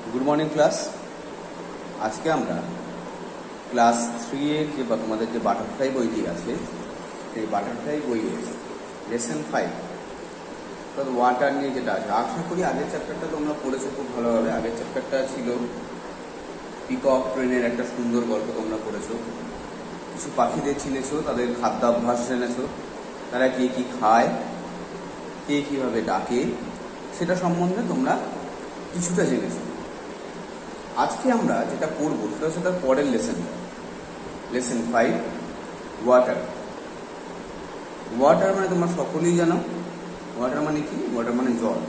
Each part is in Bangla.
Good morning class. আজকে আমরা ক্লাস 3 এর যে তোমাদের যে বাটারফ্লাই বইটি আছে সেই বাটারফ্লাই বইয়ের লেসন 5 অর্থাৎ ওয়াটার নিয়ে যেটা আছে, আশা করি আগের চ্যাপ্টারটা তোমরা পড়েছো খুব ভালোভাবে। আগের চ্যাপ্টারটা ছিল পিকক ট্রেনের একটা সুন্দর গল্প তোমরা পড়েছো, কিছু পাখিদের চিনেছো, তাদের খাদ্যাভ্যাস জেনেছো, তারা কে কি খায়, কে কীভাবে ডাকে সেটা সম্বন্ধে তোমরা কিছুটা জেনেছো। আজকে আমরা যেটা পড়বো সেটা হচ্ছে তার পরের লেসন 5 ওয়াটার। ওয়াটার মানে তোমরা সকলেই জানো, ওয়াটার মানে কি? ওয়াটার মানে জল।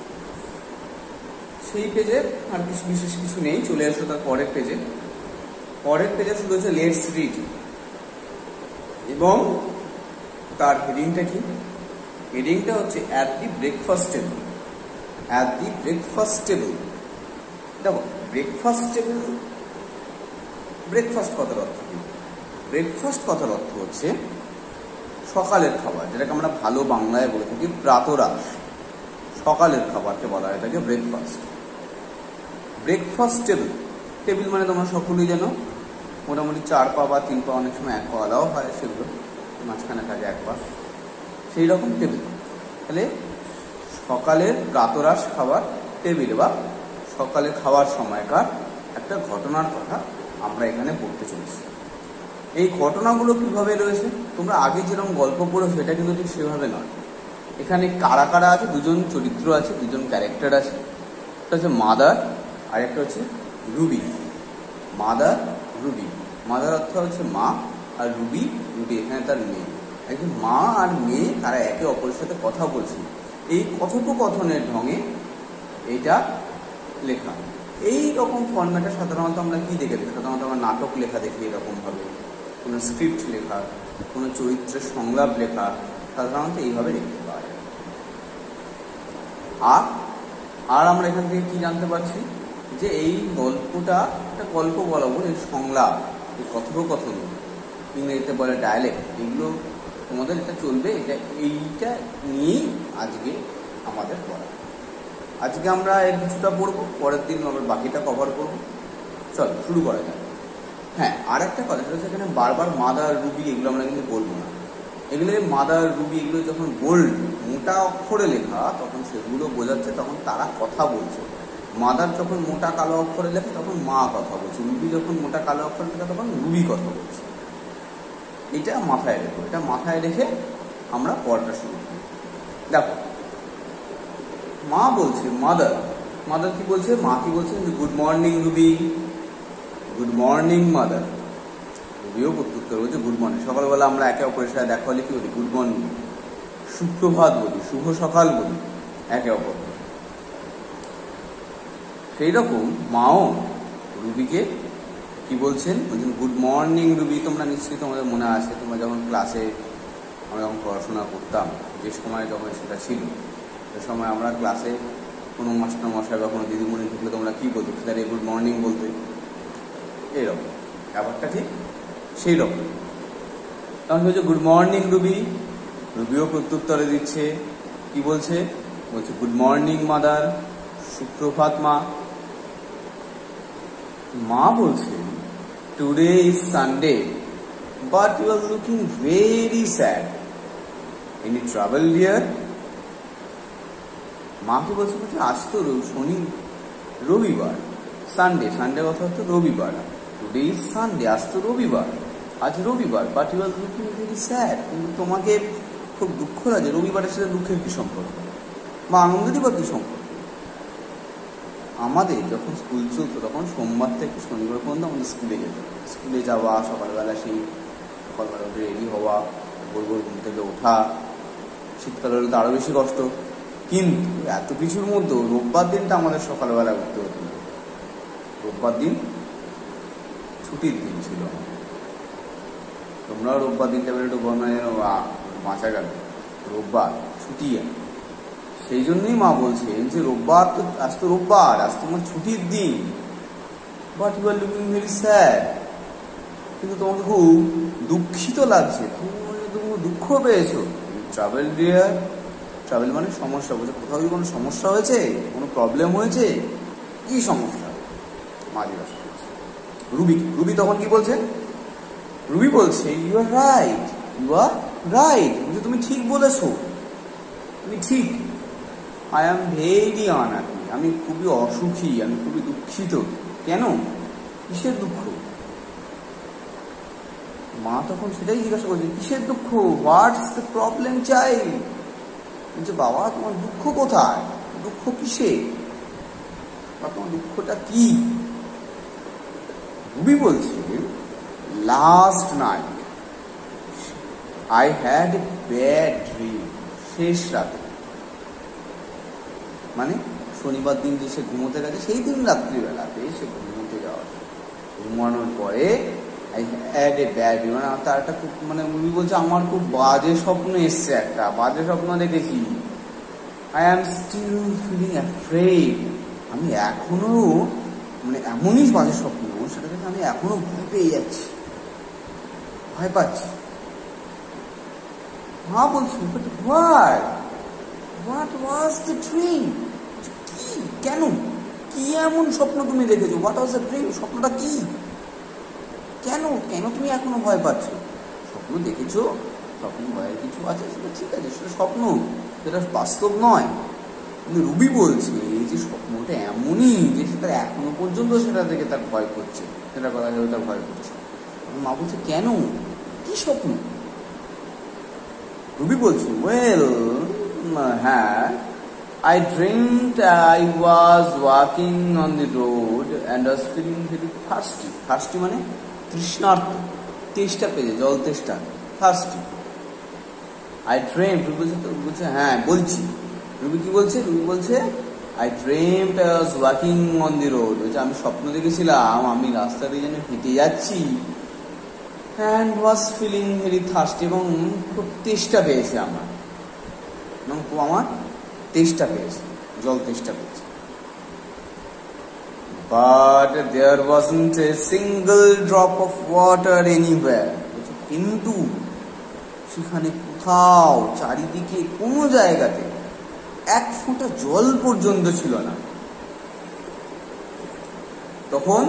সেই পেজে আর কিছু বিশেষ কিছু নেই, চলে আসো তার পরের পেজে। পরের পেজে শুধু হচ্ছে লেটস রিড, এবং তার হেডিংটা কি? হেডিংটা হচ্ছে at the breakfast table. At the breakfast table. দেখো ব্রেকফাস্ট টেবল, ব্রেকফাস্ট কথার অর্থ কি? ব্রেকফাস্ট কথার অর্থ হচ্ছে সকালের খাবার, যেটাকে আমরা ভালো বাংলায় বলে থাকি প্রাতরাশ। সকালের খাবারকে বলা হয় এটাকে ব্রেকফাস্ট। ব্রেকফাস্ট টেবিল, টেবিল মানে তোমরা সকলেই জানো, মোটামুটি 4 পা বা 3 পা, অনেক সময় 1 পাওয়ালাও হয়, সেগুলো মাঝখানে থাকে 1 পা, সেই রকম টেবিল। তাহলে সকালের প্রাতরাশ খাবার টেবিল বা সকালে খাওয়ার সময়কার একটা ঘটনার কথা আমরা এখানে পড়তে চলেছি। এই ঘটনাগুলো কিভাবে রয়েছে, তোমরা আগে যেরকম গল্প পড়েছো এটা কিন্তু ঠিক সেভাবে নয়। এখানে কারা কারা আছে? দুজন চরিত্র আছে, দুজন ক্যারেক্টার আছে। একটা হচ্ছে মাদার আর একটা হচ্ছে রুবি। Mother, Ruby. মাদার অর্থ হচ্ছে মা, আর রুবি এখানে তার মেয়ে। একজন মা আর মেয়ে, তারা একে অপরের সাথে কথা বলছে। এই কথোপকথনের ঢঙে এইটা লেখা। এই রকম ফর্ম্যাটে সাধারণত আমরা কি দেখে থাকি? সাধারণত আমরা নাটক লেখা দেখি এরকমভাবে, কোনো স্ক্রিপ্ট লেখা, কোনো চরিত্রের সংলাপ লেখা, সাধারণত এইভাবে দেখতে পাওয়া যায়। আর আমরা এখান থেকে কি জানতে পারছি? যে এই গল্পটা একটা গল্প বলাবো, এই সংলাপ, এই কথোপকথন, ইংরেজিতে বলে ডায়ালেক্ট, এগুলো তোমাদের এটা চলবে। এইটা নিয়েই আজকে আমাদের পড়া। আজকে আমরা এর কিছুটা পড়বো, পরের দিন আমরা বাকিটা কভার করবো। চল শুরু করা যাক। হ্যাঁ, আর একটা কথা, সেটা হচ্ছে এখানে বারবার মাদার, রুবি এগুলো আমরা কিন্তু বলবো না। এগুলো মাদার, রুবি এগুলো যখন বোল্ড মোটা অক্ষরে লেখা, তখন সেগুলো বোঝাচ্ছে তখন তারা কথা বলছে। মাদার যখন মোটা কালো অক্ষরে লেখে তখন মা কথা বলছে, রুবি যখন মোটা কালো অক্ষরে লেখে তখন রুবি কথা বলছে। এটা মাথায় রেখো, এটা মাথায় রেখে আমরা পড়াটা শুরু করি। দেখো, মা বলছে, মাদার কি বলছে? মা কি বলছে? Good morning Ruby. Good morning mother. রুবিও প্রত্যুত্তর বলছে গুড মর্নিং। সকালবেলা আমরা একে অপরের সাথে দেখা হলে কি বলি? গুড মর্নিং, সুপ্রভাত বলি, শুভ সকাল বলি একে অপরকে। সেই রকম মাও রুবিকে কি বলছেন? বলছেন গুড মর্নিং রুবি। তোমরা নিশ্চয়ই তোমাদের মনে আছে, তোমরা যখন ক্লাসে আমরা যখন পড়াশোনা করতাম, যে সময় যখন সেটা ছিল, সে সময় আমরা ক্লাসে কোনো মাস্টারমশাই বা কোনো দিদিমণি ঢুকলে তোমরা কী বলতো? তাহলে গুড মর্নিং বলতে। এইরকম ব্যাপারটা ঠিক সেই রকম। তখন বলছে গুড মর্নিং রুবি। রুবিও প্রত্যুত্তরে দিচ্ছে, কি বলছে? বলছে গুড মর্নিং মাদার, সুপ্রভাত মা। মা বলছে today is Sunday but you are looking very sad, any travel dear? মা কি বলছে? বলছে আজ তো রবিবার, সানডে কথা হচ্ছে রবিবার। টুডে ইজ সানডে, আজ তো রবিবার, আজ রবিবার। But you are looking very sad, কিন্তু তোমাকে খুব দুঃখ লাগে। রবিবারের সাথে দুঃখের কি সম্পর্ক, বা আনন্দেরই বা কি সম্পর্ক? আমাদের যখন স্কুল চলতো তখন সোমবার থেকে শনিবার পর্যন্ত আমাদের স্কুলে যেত। স্কুলে যাওয়া, সকালবেলা রেডি হওয়া, ভোর ঘুম থেকে ওঠা, শীতকাল হলে তো আরও বেশি কষ্ট। কিন্তু এত কিছুর মধ্যেও রোববার দিনটা আমাদের সকালবেলা উঠতে হতো। রোববার দিন ছুটির দিন ছিল। তোমরাও রোববার দিনটা বেরোটো বাঁচা গেল, রোববার ছুটি। সেই জন্যই মা বলছে যে রোববার তো, আজ তো রোববার, আজ তোমার ছুটির দিন। But you are looking very sad, কিন্তু তোমাকে খুব দুঃখিত লাগছে, তুমি দুঃখ পেয়েছো। ট্রাভেল ডিয়ার, ট্রাভেল মানে সমস্যা। বলছে কোথাও কি কোনো সমস্যা হয়েছে, কোনো প্রবলেম হয়েছে? কি সমস্যা? মা জিজ্ঞাসা করছে রুবি তখন কি বলছে? রুবি বলছে ইউ আর রাইট, তুমি ঠিক বলেছো, তুমি ঠিক। আই এম ভেরি আনহ্যাপি, আমি খুবই অসুখী, আমি খুবই দুঃখিত। কেন? কিসের দুঃখ? মা তখন সেটাই জিজ্ঞাসা করছে, কিসের দুঃখ? What's the problem child? বলছে বাবা তোমার দুঃখ কোথায়, দুঃখ কিসে, বা তোমার দুঃখটা কি? রুবি বলছে last night I had a bad dream, শেষ রাতে, মানে শনিবার দিন যে সে ঘুমোতে গেছে সেই দিন রাত্রিবেলাতে সে ঘুমানোর পরে I had a bad dream, মানে তার একটা খুব, মানে রুবি বলছে আমার খুব বাজে স্বপ্ন এসছে, একটা বাজে স্বপ্ন দেখেছি। I am still feeling afraid, আমি এখনো, মানে এমনই বাজে স্বপ্ন সেটা থেকে আমি এখনো ভয় পেয়ে যাচ্ছি, ভয় পাচ্ছি। মা বলছি but what was the dream? কি, কেন, কি এমন স্বপ্ন তুমি দেখেছো? What was the dream? স্বপ্নটা কি? কেন তুমি এখনো ভয় পাচ্ছ? স্বপ্ন দেখেছো, স্বপ্ন ভয়ের কিছু আছে, সেটা ঠিক আছে, সেটা স্বপ্ন, সেটা বাস্তব নয়। কিন্তু রুবি বলছে যে স্বপ্নটা এমনই যে সেটা এখনো পর্যন্ত সেটা থেকে তার ভয় করছে, সেটা কথা ভেবে তার ভয় করছে। মা বলছে কেন, কি স্বপ্ন? রুবি বলছে ওয়েল হ্যাঁ, I dreamed I was walking on the road and was feeling very thirsty. Thirsty মানে তৃষ্ণার্ত, তেষ্টা পেয়েছে, জল তেষ্টা, thirsty. I dreamed, রুবি বলছে হ্যাঁ বলছি। রুবি কি বলছে? রুবি বলছে I dreamed I was walking on the road, বলছে আমি স্বপ্ন দেখেছিলাম আমি রাস্তা দিয়ে যেন হেঁটে যাচ্ছি, and was feeling very thirsty, এবং খুব তেষ্টা পেয়েছে আমার, এবং খুব আমার তেষ্টা পেয়েছে, জল তেষ্টা পেয়েছে। But there wasn't a single drop of water anywhere. কিন্তু সেখানে কোথাও, চারিদিকে কোনো জায়গাতে এক ফোঁটা জল পর্যন্ত ছিল না। তখন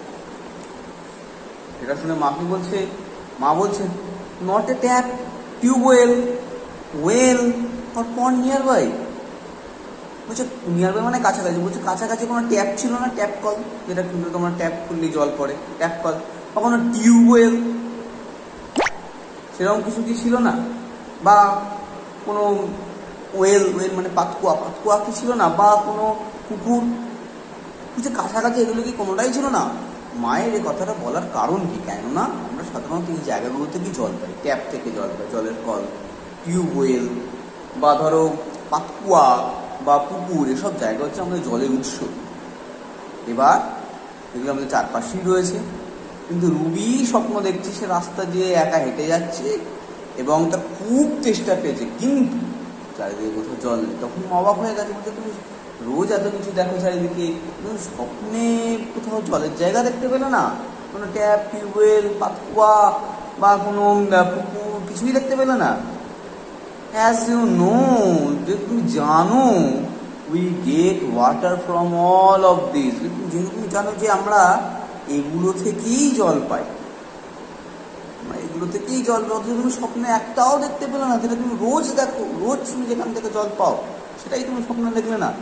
এটা শুনে মা কি বলছে? মা বলছে not a tap, tubewell, well or pond nearby. বলছে নিয়ার বাই মানে কাছাকাছি। বলছে কাছাকাছি কোনো ট্যাপ ছিল না, ট্যাপ কল, যেটা কিন্তু তোমার ট্যাপ খুললে জল পড়ে, ট্যাপ কল, বা কোনো টিউবওয়েল, সেরকম কিছু কি ছিল না, বা কোনো ওয়েল মানে পাতকুয়া কি ছিল না, বা কোনো পুকুর, কিছু কাছাকাছি এগুলো কি কোনোটাই ছিল না। মায়ের এই কথাটা বলার কারণ কি? কেননা আমরা সাধারণত এই জায়গাগুলো থেকে জল পাই, ট্যাপ থেকে জল পাই, জলের কল, টিউবওয়েল, বা ধরো পাতকুয়া বা পুকুর, এসব জায়গা হচ্ছে আমাদের জলের উৎস। এবার এগুলো আমাদের চারপাশেই রয়েছে। কিন্তু রুবি স্বপ্ন দেখছে সে রাস্তা দিয়ে একা হেঁটে যাচ্ছে এবং তার খুব চেষ্টা পেয়েছে, কিন্তু চারিদিকে কোথাও জল নেই। তখন অবাক হয়ে গেছে, বলছে তুমি রোজ এত কিছু দেখো চারিদিকে, তুমি স্বপ্নে কোথাও জলের জায়গা দেখতে পেলে না? কোনো ট্যাপ, টিউবওয়েল, পাতকুয়া বা কোনো পুকুর কিছুই দেখতে পেলে না? অ্যাজ ইউ নো, যে তুমি জানো, we get water from all of this, যেহেতু তুমি জানো যে আমরা এগুলো থেকেই জল পাই, এগুলো থেকেই জল পাও, তুমি স্বপ্নে একটাও দেখতে পেলে না, যেটা তুমি রোজ দেখো, রোজ তুমি যেখান থেকে জল পাও সেটাই তুমি স্বপ্নে দেখলে না।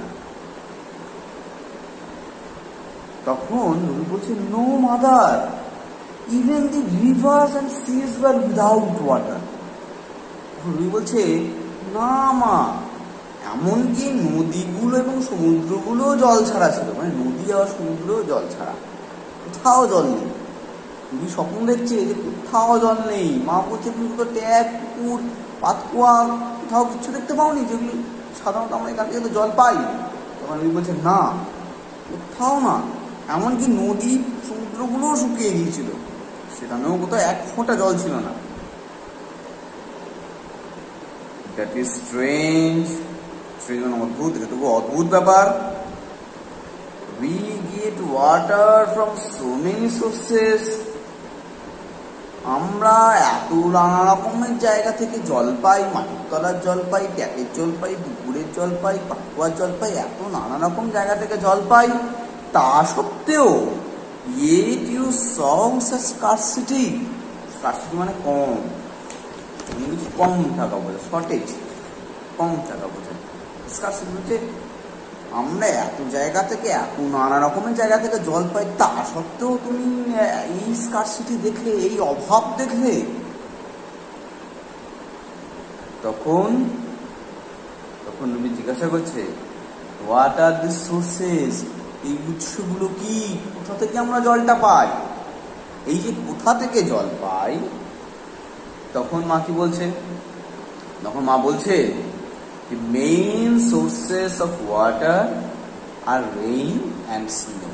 তখন রবি বলছে no mother, even the rivers and seas were without water. Rabi বলছে না মা, এমনকি নদীগুলো এবং সমুদ্রগুলো জল ছাড়া ছিল, মানে নদী আর সমুদ্র জল ছাড়া, কোথাও জল নেই। তুমি স্বপ্ন দেখছে যে কোথাও জল নেই। মা বলছে তুমি তো ট্যাপ, পুকুর, পাতকুয়া কোথাও কিছু দেখতে পাওনি যেগুলি সাধারণত আমরা এখান থেকে তো জল পাই? তখন রবি বলছে না, কোথাও না, এমনকি নদী সমুদ্রগুলোও শুকিয়ে গিয়েছিল, সেখানেও কোথাও এক ফোঁটা জল ছিল না। দ্যাট ইজ স্ট্রেঞ্জ, অদ্ভুত, এটা তো অদ্ভুত ব্যাপার। We get water from so many sources. আমরা এত নানা রকমের জায়গা থেকে জল পাই, মাটির তলার জল পাই, ট্যাপের জল পাই, পুকুরের জল পাই, পাকুয়ার জল পাই, এত নানা রকম জায়গা থেকে জল পাই। তা সত্ত্বেও Yet you saw such scarcity. Scarcity মানে কম, কম টাকা বোঝা, শর্টেজ, কম টাকা বোঝা। স্কারসিটি হচ্ছে আমরা এত জায়গা থেকে, এত নানা রকমের জায়গা থেকে জল পাই, তা সত্ত্বেও তুমি এই স্কারসিটি দেখলে, এই অভাব দেখলে। তখন তুমি জিজ্ঞাসা করছে, হোয়াট আর দি সোর্সেস, এই উৎসগুলো কি, কোথা থেকে আমরা জলটা পাই, এই যে কোথা থেকে জল পাই। তখন মা কি বলছে, তখন মা বলছে the main sources of water are rain and snow.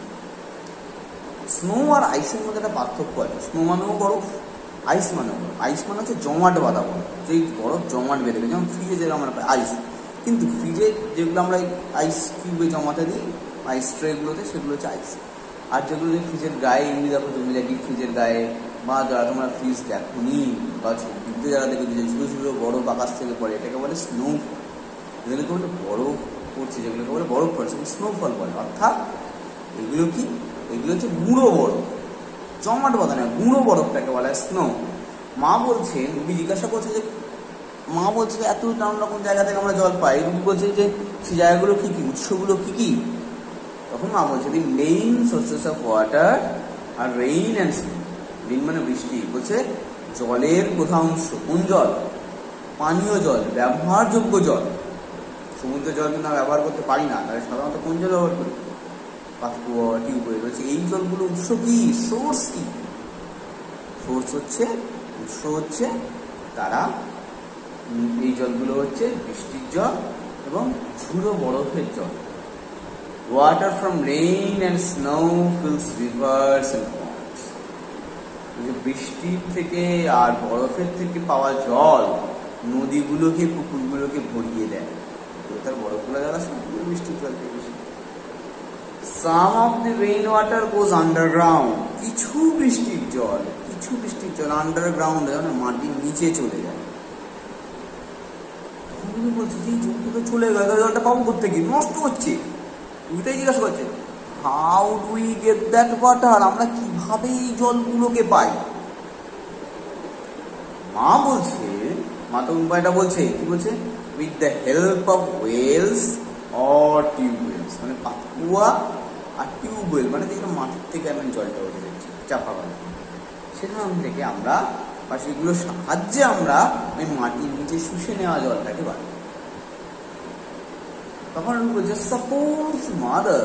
Snow আর আইসের মধ্যে একটা পার্থক্য আছে। স্নো মানেও বরফ, আইস মানেও বরফ। আইস মানে হচ্ছে জমাট বাঁধা বরফ, যেই বরফ জমাট বেঁধে গেছে, যেমন ফ্রিজে যেগুলো আমরা পাই আইস। কিন্তু ফ্রিজে যেগুলো আমরা আইস কিউবে জমাতে দিই, আইস ট্রেগুলোতে, সেগুলো হচ্ছে আইস। আর যেগুলো যে ফ্রিজের গায়ে এমনি দেখো জমে যায়, ডিপ ফ্রিজের গায়ে, বা যারা তোমরা ফ্রিজ দেখোনি বা ছবিতে যারা দেখে যে ছোটো ছোটো বরফ আকাশ থেকে পড়ে, এটাকে বলে স্নোফল। যেগুলোকে বলে বরফ পড়ছে, যেগুলোকে বলে বরফ পড়ছে, স্নোফল বলে। অর্থাৎ এগুলো কি, এগুলো হচ্ছে গুঁড়ো বরফ, জমাট বাঁধা নয়, গুঁড়ো বরফটাকে বলা হয় স্নো। মা বলছে, রুবি জিজ্ঞাসা করছে যে, মা বলছে এত নানা রকম জায়গা থেকে আমরা জল পাই, রুবি বলছে যে সেই জায়গাগুলো কি কি, উৎসগুলো কি কি। তখন মা বলছে the main sources of water are rain and snow. Rain মানে বৃষ্টি, বলছে জলের প্রধান উৎস কোন জল, পানীয় জল, ব্যবহারযোগ্য জল। সমুদ্রের জল কিন্তু আমরা ব্যবহার করতে পারি না, তাহলে সাধারণত কোন জল ব্যবহার করি, পাতকুয়া, টিউবওয়েল। বলছে এই জলগুলো উৎস কি, সোর্স কি, সোর্স হচ্ছে, উৎস হচ্ছে তারা, এই জলগুলো হচ্ছে বৃষ্টির জল এবং ঝুড়ো বরফের জল। Water from rain and snow fills rivers and ponds. বৃষ্টির থেকে আর বরফের থেকে পাওয়া জল নদীগুলোকে, পুকুরগুলোকে ভরিয়ে দেয়। তার বরফগুলো যারা সবগুলো বৃষ্টির জল থেকে বেশি। Some of the rain water goes underground. কিছু বৃষ্টির জল আন্ডারগ্রাউন্ড, মাটির নিচে চলে যায়। বলছে যে জলটা চলে গেল, জলটা পাবো করতে গিয়ে, নষ্ট হচ্ছে। ওইটাই জিজ্ঞাসা করছে, how do we get that water, আমরা কিভাবে এই জলগুলোকে পাই। মা বলছে, মা তো উপায়টা বলছে, কি বলছে, with the help of wells or tubewells. মানে পাতকুয়া আর টিউবওয়েল মানে যেগুলো মাটির থেকে আমি জলটা উঠে যাচ্ছে চাপা করা, সেখান থেকে আমরা বা সেগুলোর সাহায্যে আমরা ওই মাটির নিচে শুষে নেওয়া জলটাকে বাড়ি। তখন আমি বলছি, suppose mother,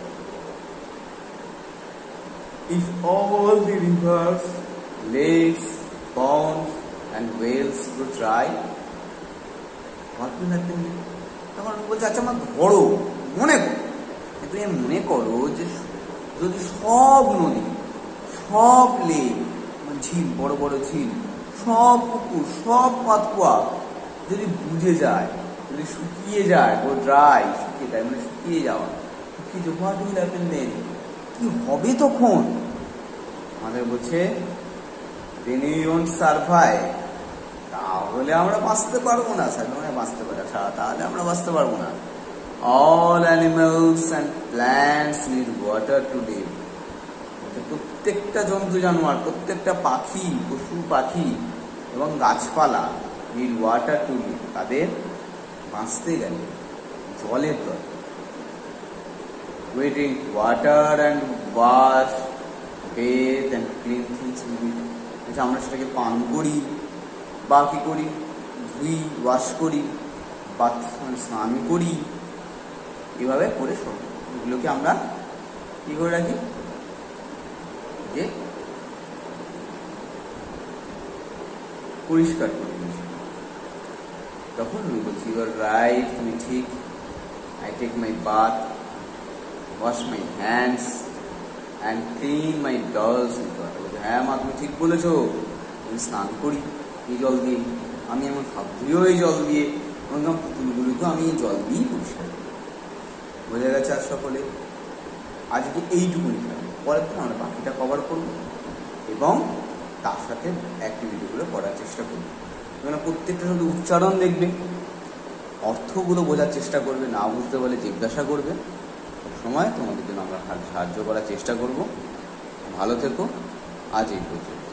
if all the rivers, lakes, ponds and wells go dry, what will happen? তখন আমি বলছি, আচ্ছা আমার ধরো, মনে করো যে যদি সব নদী, সব লেক, ঝিল, বড় বড় ঝিল, সব পুকুর, সব পাতকুয়া যদি বুঝে যায়, যদি শুকিয়ে যায়, গো ড্রাই, শুকিয়ে যায় মানে শুকিয়ে যাওয়া, হোয়াট উইল হ্যাপেন দেন, কি হবে তখন? আমাদের বলছে দেন উই ওয়ন্ট সারভাইভ, তাহলে আমরা বাঁচতে পারবো না। সারভাইভ বাঁচতে পারে, তাহলে আমরা বাঁচতে পারবো না। All animals and plants need water to live. প্রত্যেকটা জন্তু জানোয়ার, প্রত্যেকটা পাখি, পশু পাখি এবং গাছপালা নিড ওয়াটার টু লিভ, তাদের বাঁচতে গেলে জলের দরকার। We drink water and wash, bathe and clean things with it. আচ্ছা, আমরা সেটাকে পান করি বা কি করি, ধুই, ওয়াশ করি, স্নান করি, এভাবে করে সব এগুলোকে আমরা কি করে রাখি, যে পরিষ্কার করে দিই। তখন আমি বলছি, ইউ আর রাইট, তুমি ঠিক। I take my bath, wash my hands and clean my dolls with water. হ্যাঁ মা, তুমি ঠিক বলেছো, আমি স্নান করি এই জল দিয়ে, আমি আমার হাত ধুয়েও এই জল দিয়ে, এবং আমার পুতুলগুলিকেও আমি এই জল দিয়েই পরিষ্কার করি। বোঝা গেছে? আর সকলে আজকে এইটুকুনি থাকবে, পরের দিন আমরা বাকিটা কভার করবো এবং তার সাথে অ্যাক্টিভিটিগুলো করার চেষ্টা করবো। এখানে প্রত্যেকটা শুধু উচ্চারণ দেখবে, অর্থগুলো বোঝার চেষ্টা করবে, না বুঝতে পারলে জিজ্ঞাসা করবে। সময় তোমাদের জন্য আমরা সাহায্য করার চেষ্টা করব। ভালো থেকো, আজ এই পর্যন্ত।